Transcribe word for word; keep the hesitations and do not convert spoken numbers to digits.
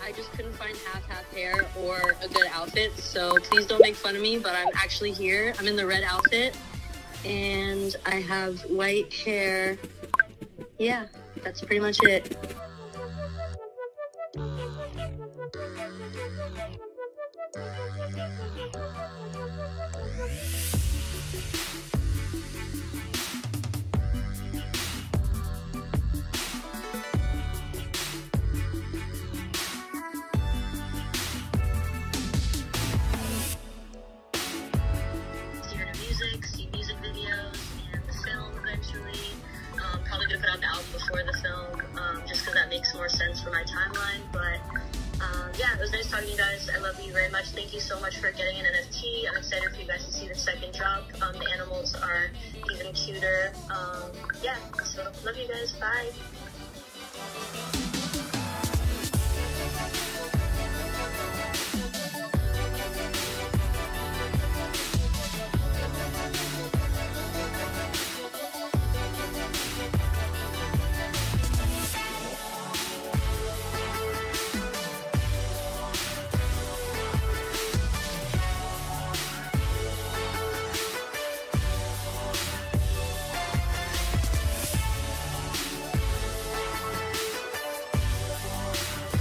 I just couldn't find half-half hair or a good outfit, so please don't make fun of me, but I'm actually here. I'm in the red outfit, and I have white hair. Yeah, that's pretty much it. See music videos and the film eventually. Um, probably gonna put out the album before the film, um, just because that makes more sense for my timeline. But um, yeah, it was nice talking to you guys. I love you very much. Thank you so much for getting an N F T. I'm excited for you guys to see the second drop. Um, the animals are even cuter. Um, yeah, so love you guys. Bye.